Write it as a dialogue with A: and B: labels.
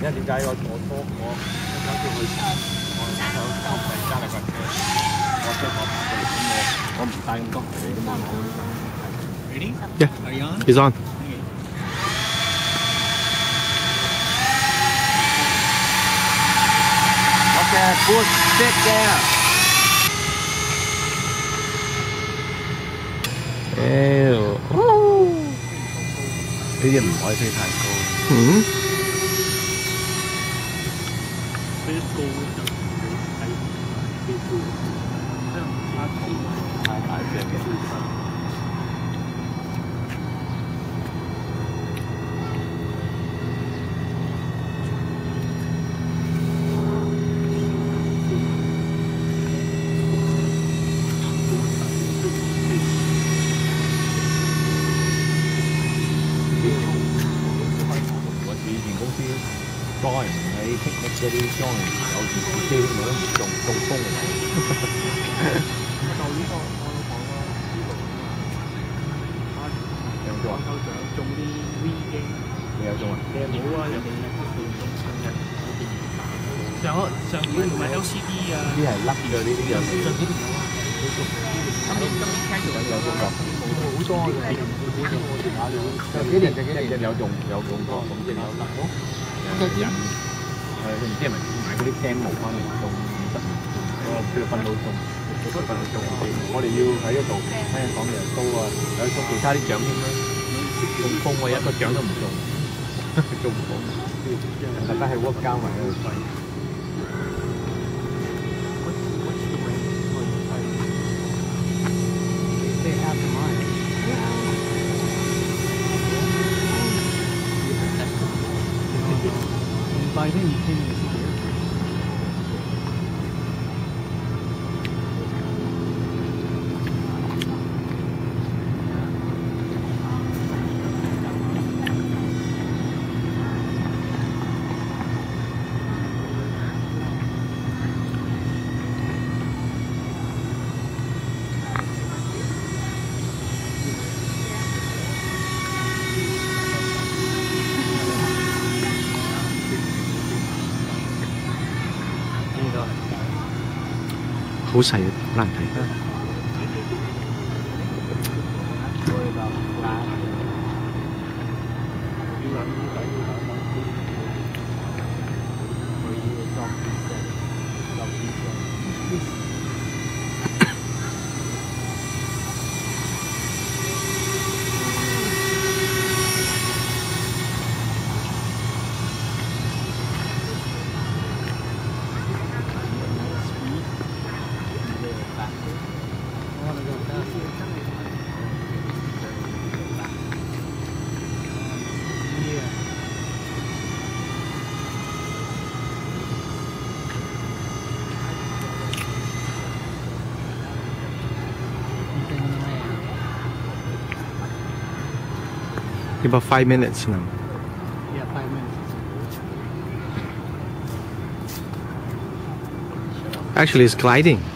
A: 因為點解我想叫佢，我想加嚟架車，我車我爬過嚟，咁我唔帶咁多嚟，咁我 Ready?
B: Yeah.
A: Are you on?
B: He's on.
A: Okay, push, sit down. 呢啲唔可以飛太高。
B: 嗯。
A: 飛高就睇飛高，太大隻嘅飛身。裝喺 picnic 嗰啲裝有電視機咁樣中風嚟。就呢個我老婆咯，呢度有冇啊？中啲 V 機，你有中啊？你冇啊？人哋上年唔係 LCD 啊？呢係甩嘅呢啲有。上年有啊。今年聽到有中過，好多嘅。幾年有中過，咁即係有得。人佢唔知係咪買嗰啲 demo 翻嚟中50年，菲律賓佬中，我哋要喺一度聽人講嘅都啊，有中其他啲獎添啦，中風我一個獎都唔中，中唔到，大家係 work 交埋喺度費。By then you can't even see the airplane.
B: Hố xài làng thầy. About 5 minutes now.
A: Yeah, 5 minutes.
B: Actually, it's gliding.